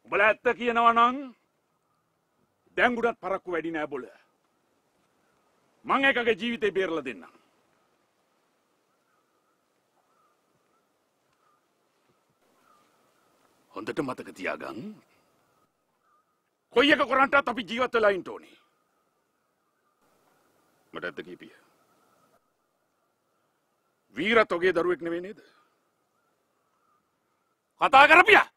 උඹලා ඇත්ත කියනවා නම් දැන් උඩත් පරක්කු වැඩි නෑ බොල. මං එකගේ ජීවිතේ බේරලා දෙන්නම්. හොඳට මතක තියාගන්න. කොයි එක කරන්ටත් අපි ජීවත් වෙලා ඉන්න ඕනේ. මට ඇත්ත කීපිය. වීරත් ඔගේ දරුවෙක් නෙවෙයි නේද? කතා කරපියා.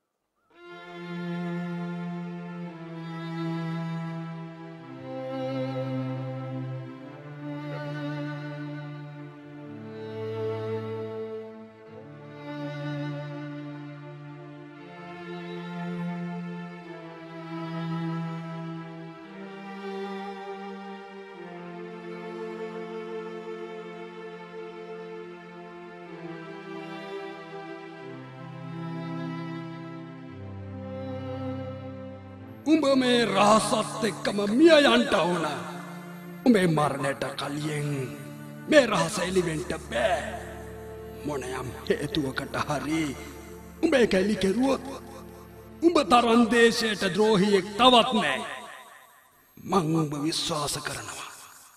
උඹ මේ රහසත් එක්කම මිය යන්ට ඕන. උඹේ මරණයට කලියෙන් මේ රහස එළිවෙන්ට බෑ. මොනයම් හේතුවකට හරි උඹේ කැලි කෙරුවොත් උඹ තරන් දේශයට ද්‍රෝහියෙක් තවත් නෑ. මං උඹ විශ්වාස කරනවා.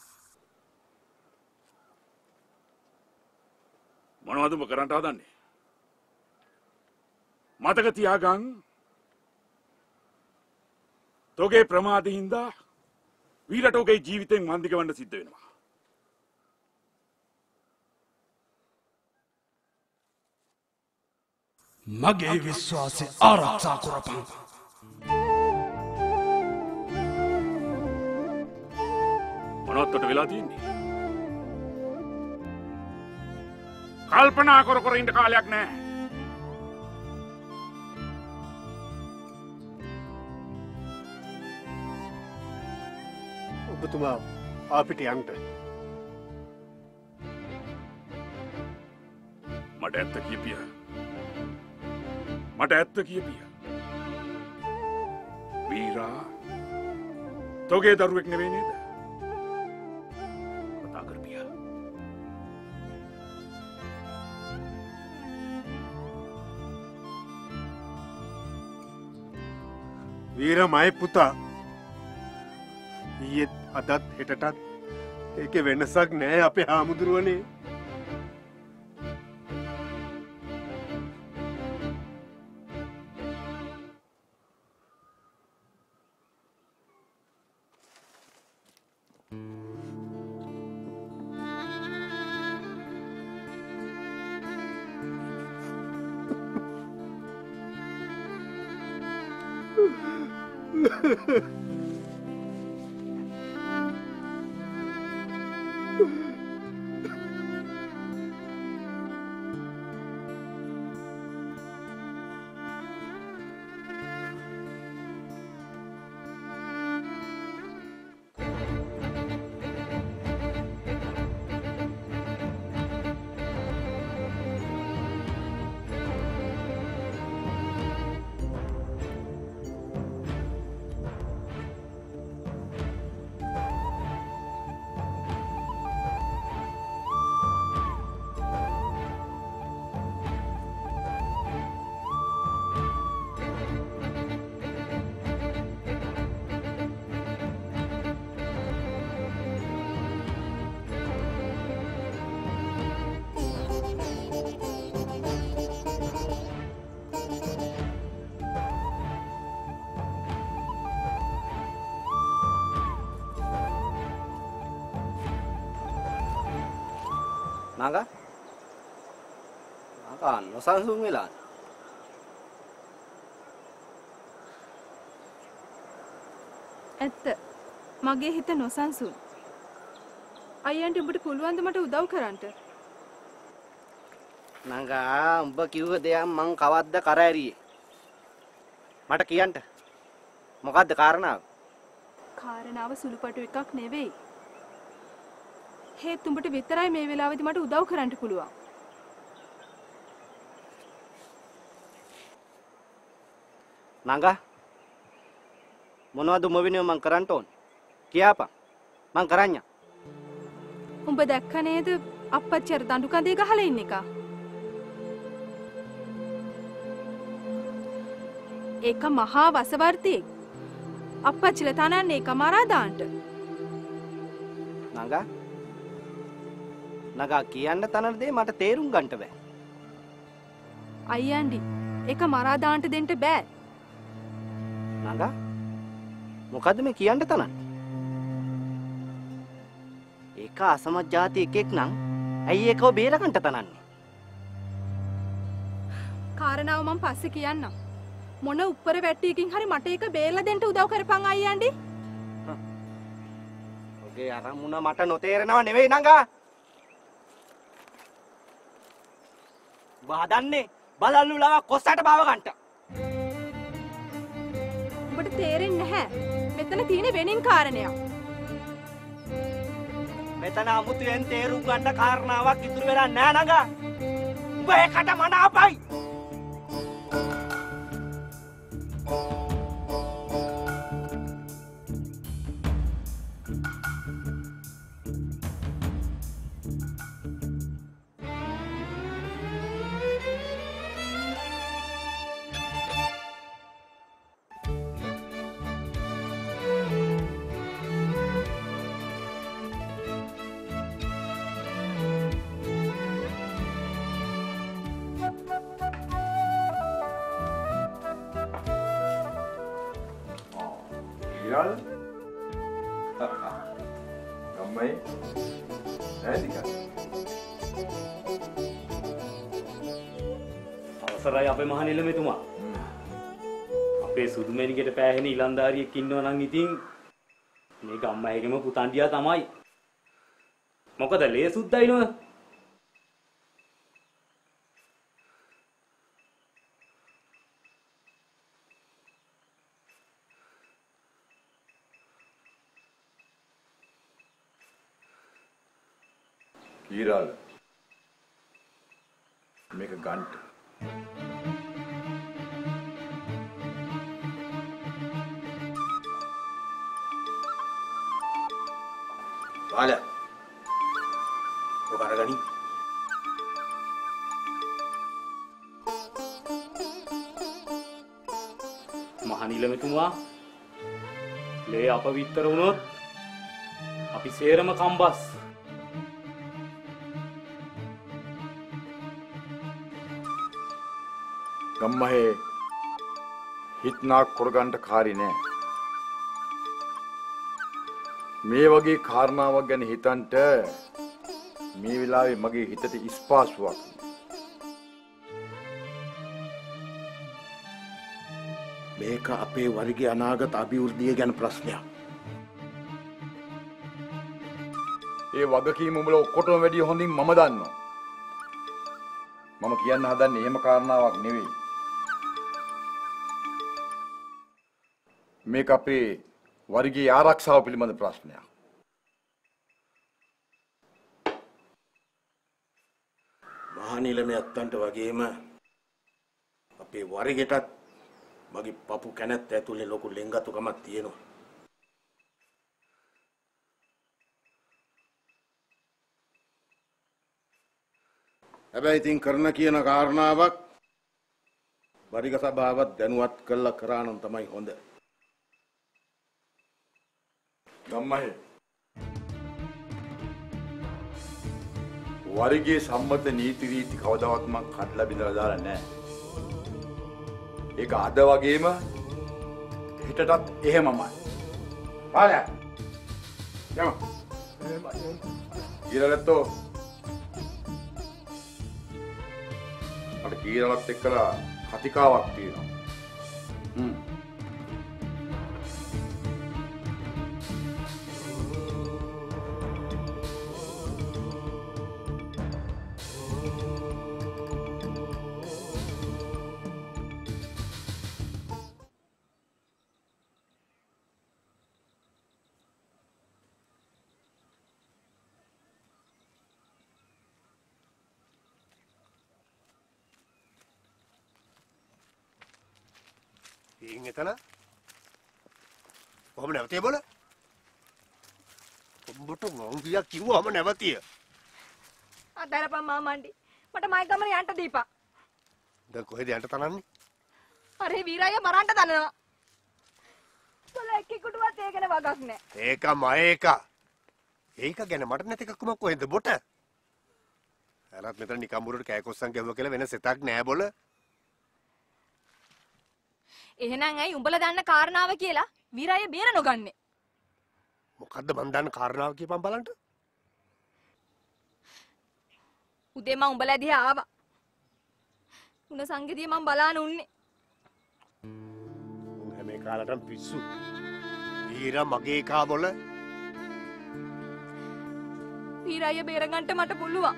මොනවද උඹ කරන්ට හදන්නේ? මතක තියාගන්න. තෝගේ ප්‍රමාදේ හින්දා වීරට ඔගේ ජීවිතෙන් වන්දි ගවන්න සිද්ධ වෙනවා. මගේ විශ්වාසය ආරක්ෂා කරපන්. මොනවත්ට වෙලා තියෙන්නේ? කල්පනා කර කර ඉන්න කාලයක් නෑ. ඔබතුමා අපිට යන්න. මට ඇත්ත කියපිය. මට ඇත්ත කියපිය. වීරා තෝගේ දරුවෙක් නෙවෙයි නේද? කතා කරපිය. වීර මයි පුතා. ඊයේත් අදත් හෙටටත් ඒකේ වෙනසක් නෑ අපේ හාමුදුරුවනේ. Naga? Naga නොසන්සුන් වෙලා. ඇත්ත. මගේ හිත නොසන්සුන්. අයියන්ට උඹට පුළුවන් ද මට උදව් කරන්න? නංගා උඹ කිව්ව දෙයක් මං කවද්ද කර ඇරියේ. මට කියන්න. මොකද්ද කාරණාව? කාරණාව සුළුපටු එකක් නෙවෙයි. හේත් උඹට විතරයි මේ වෙලාවේදී මට උදව් කරන්න පුළුවන්. නංගා මොනවද උඹ වෙනුවෙන් මං කරන්න ඕන? කියාපන්. මං කරන්නම්. උඹ දැක්ක නේද අප්පච්චි අර දඬු කඳේ ගහලා ඉන්න එක? ඒක මහා වසවර්තියෙක්. අප්පච්චිලා තනන්නේ ඒක මරා දාන්න. නගා කියන්න තනන දේ මට තේරුම් ගන්නට බෑ. අයියන්ඩි ඒක මරා දාන්න දෙන්න බෑ. නගා මොකද්ද මේ කියන්න තනන්නේ? ඒක අසමත් જાති එකෙක් නම් ඇයි ඒකව බේරගන්න තනන්නේ? කාරණාව මම පස්සේ කියන්නම්. මොන උඩර වැට්ටියකින් හරි මට ඒක බේරලා දෙන්න උදව් කරපන් අයියන්ඩි. ඔගේ අරමුණ මට නොතේරෙනව නෙවෙයි නංගා. බාදන්නේ බලල්ලුලා කොස්සට බාව ගන්නට. ඔබට තේරෙන්නේ නැහැ. මෙතන තියෙන වෙනින් කාරණයක්. මෙතන අමුතුවෙන් තේරුම් ගන්න කාරණාවක් ඉතුරු වෙලා නැහැ නංගා. උඹ ඒකට මනාපයි. Viral? Gammai? Nෑතික? අවසරයි අපේ මහනිලමෙතුමා. අපේ සුදුමැණිකට පෑහෙන ඉලන්දාරියෙක් ඉන්නවා නම් ඉතින් මේ ගම්මැහිගේම පුතණ්ඩියා තමයි. මොකද ලේ සුද්දයිනව. Viral. මේක ගන්ට. Wala. ඔක අරගනි. මහනිලමෙතුමා ලේ අපවිත්තර වුණොත් අපි සේරම කම්බස්. ගම්මහේ හිටනාක් කොරගන්ට කාරි නෑ. මේ වගේ කාරණාවක් ගැන හිතන්ට මේ වෙලාවේ මගේ හිතට ඉස්පාසුවක්. මේක අපේ වරිගේ අනාගත අභිවෘද්ධිය ගැන ප්‍රශ්නයක්. ඒ වගකීම උඹලා ඔක්කොටම වැඩිය හොඳින් මම දන්නවා. මම කියන්න හදන්නේ එහෙම කාරණාවක් නෙවෙයි. මේක අපේ වරිගේ ආරක්ෂාව පිළිබඳ ප්‍රශ්නයක්. මහනිලමේ අත්තන්ට වගේම අපේ වරිගෙටත් මගේ පපු කැනත් ඇතුලේ ලොකු ලෙන්ගතුකමක් තියෙනවා. හැබැයි ඉතින් කරන කියන කාරණාවක් වරිග සභාවත් දැනුවත් කළා කරා නම් තමයි හොඳ. ගම්මහේ වරිගේ සම්මත නීති රීති කවදාවත් මං කඩලා බිඳලා දාලා නැහැ. ඒක අද වගේම හිතටත් එහෙමමයි. පාලය. යමු. ඊළඟටෝ අර කීරලත් එක්කලා කතිකාවක් තියෙනවා. එතන කොහොම නැවතේ බෝල උඹට මං ගියා කිව්වම නැවතිය අදරපන් මාමණ්ඩි මට මයි ගමන යන්න දීපන් දැන් කොහෙද යන්න තනන්නේ අරේ වීරය මරන්න දන්නවා. කොල එක්කෙකුටවත් ඒ ගැන වගක් නැහැ. ඒක මයේක. ඒක ගැන මට නැති එකක්ම කොහෙන්ද බොට? අරත් මෙතන නිකම් මුරට කෑකොස්සන් ගැහුවා කියලා වෙන සෙතක් නෑ බොල. එහෙනම් ඇයි උඹලා දන්න කාරණාව කියලා වීරය බේර නොගන්නේ? මොකද්ද මන් දන්න කාරණාව කියපන් බලන්න. උදේ මම උඹලා දිහා ආවා. උණ සංගතිය මම බලාන උන්නේ. හැම කාලටම පිස්සු. වීර මගේ කා බොල. වීරය බේරගන්න මට පුළුවන්.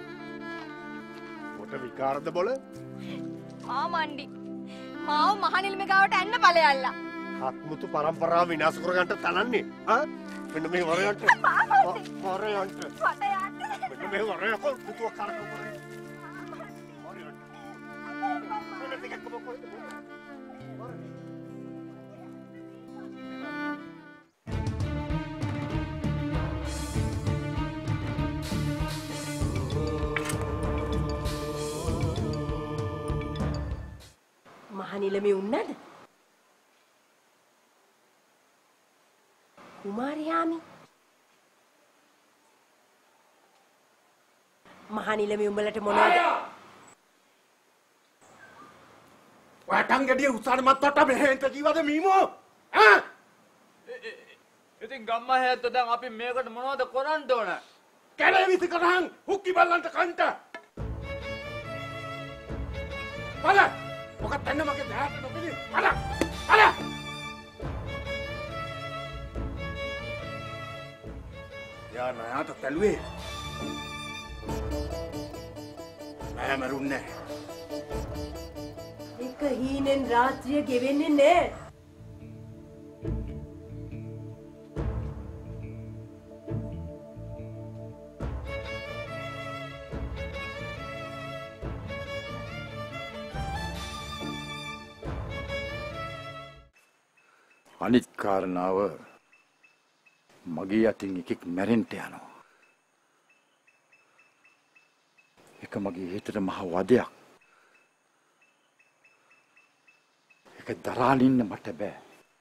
මොට විකාරද බොල? මණ්ඩි. මාව මහනිල්මේ ගාවට ඇන්න ඵලයල්ලා. හත්මුතු පරම්පරාව විනාශ කරගන්න තනන්නේ. හා? මෙන්න මේ වරයන්ට. වරයන්ට. මට යන්න. මෙන්න මේ වරයක පුතුව කරකව කරේ. වරයන්ට. මෙන්න ටිකක් කොහොමද? මහනිලමේ උන්නද? කුමාරයාමි. මහනිලමේ උඹලට මොනවද? වටන් ගැඩිය උසාන මත්තට මෙහෙන්ට ජීවද මීමෝ? ඈ? ඉතින් ගම්මා හැද්ද දැන් අපි මේකට මොනවද කරන්න ඕන? කැලේ විසි කරහන් හුක්කි බල්ලන්ට කන්ට. බල! මොකක් තන්න මගේ දැහට නොපිලි. බල! බල! යා නයාට තැළුවේ. නෑ මරුන්නේ. එක හීනෙන් රාත්‍රිය ගෙවෙන්නේ නෑ. අනිත් කාරණාව මගේ අතින් එකෙක් මැරෙන්න යනවා. ඒක මගේ හිතට මහ වදයක්. ඒක දරාලින්න මට බෑ.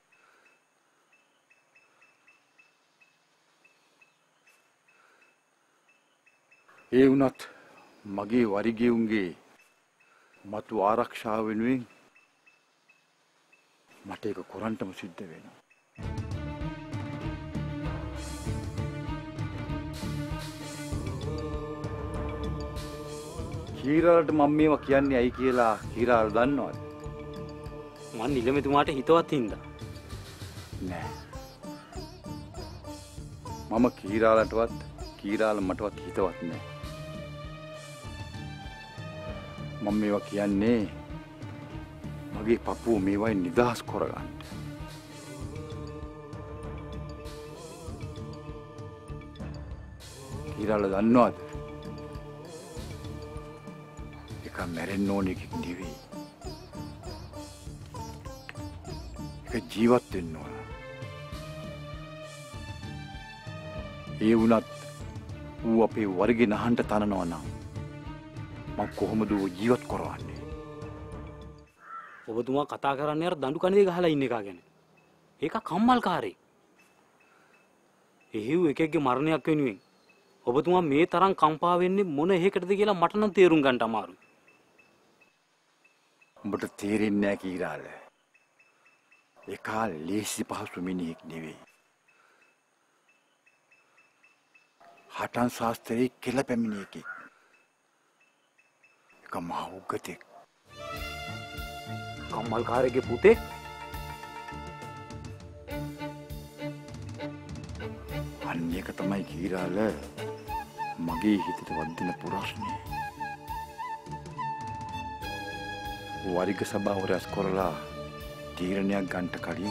ඒ වුණත් මගේ වරිගෙවුන්ගේ මතු ආරක්ෂාව වෙනුවෙන් මට ඒක කරන්නම සිද්ධ වෙනවා. කීරාලට මම මේවා කියන්නේ ඇයි කියලා කීරාල දන්නවද? මං නිලමෙතුමාට හිතවත් හින්දා. නෑ. මම කීරාලටවත් කීරාල මටවත් හිතවත් නෑ. මම මේවා කියන්නේ මගේ පපුව මේවයි නිදහස් කරගන්න. කීරාල දන්නවද? ඒක මැරෙන්න ඕන එකෙක් නෙවෙයි. ඒක ජීවත් වෙන්න ඕන. ඒ වුණත් ඌ අපේ වර්ගේ නහන්ට තනනවා නම් මම කොහොමද ඌ ජීවත් කරවන්නේ? ඔබතුමා කතා කරන්නේ අර දඬු කණේ ගහලා ඉන්න එක ගැන. ඒක කම්මල්කාරයෙක්. එහෙව් එකෙක්ගේ මරණයක් වෙනුවෙන් ඔබතුමා මේ තරම් කම්පා වෙන්නේ මොන එහෙකටද කියලා මට නම් තේරුම් ගන්න අමාරුයි. උඹට තේරෙන්නේ නැහැ කීරාල. ඒකා ලේසි පහසු මිනිහෙක් නෙවෙයි. හටන් ශාස්ත්‍රයේ කෙල පැමිණියෙක්. ඒක මහ උගතෙක්. කම්මල්කාරගේ පුතේ අන්න ඒක තමයි කීරාල මගේ හිතට වදින පුරස්නේ. වරිග සභාව රැස් කරලා තීරණයක් ගන්නට කලින්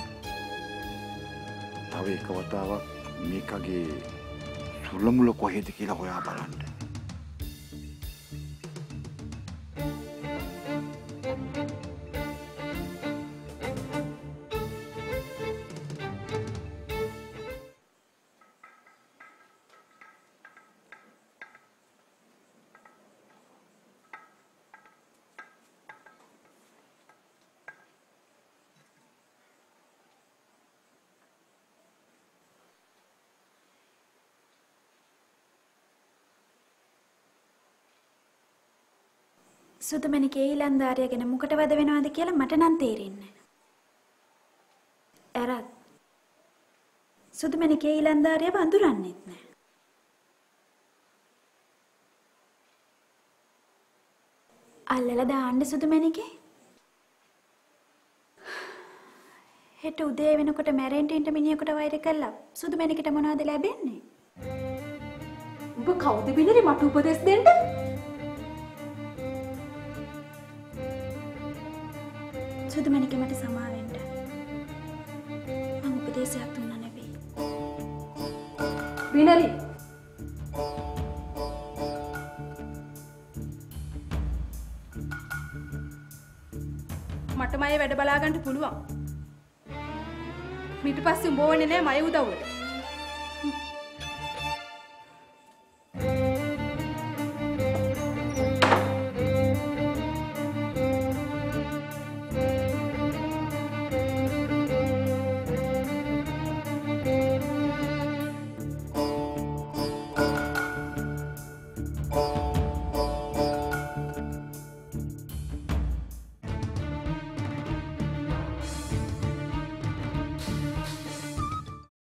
තව එක වතාවක් මේකගේ සුළමුල කොහෙද කියලා හොයා බලන්න. සුදුමැණිකේ ඊලන්දාරිය ගැන මොකට වද වෙනවද කියලා මට නම් තේරෙන්නේ නැහැ. ඇරත් සුදුමැණිකේ ඊලන්දාරියව අඳුරන්නේත් නැහැ. අල්ලලා දාන්න සුදුමැණිකේ. හෙට උදේ වෙනකොට මැරෙන්න ඉන්න මිනිහෙකුට වෛර කළා. සුදුමැණිකට මොනවද ලැබෙන්නේ? උඹ කවුද බිනරි මට උපදෙස් දෙන්න? සුදුමැණිකේ මට සමා වෙන්න. මම උපදේශයක් දුන්නා නෙවෙයි. බිනරි මට මයේ වැඩ බලා ගන්න පුළුවන්. ඊට පස්සේ උඹ ඕනේ නෑ මයේ උදව්වට.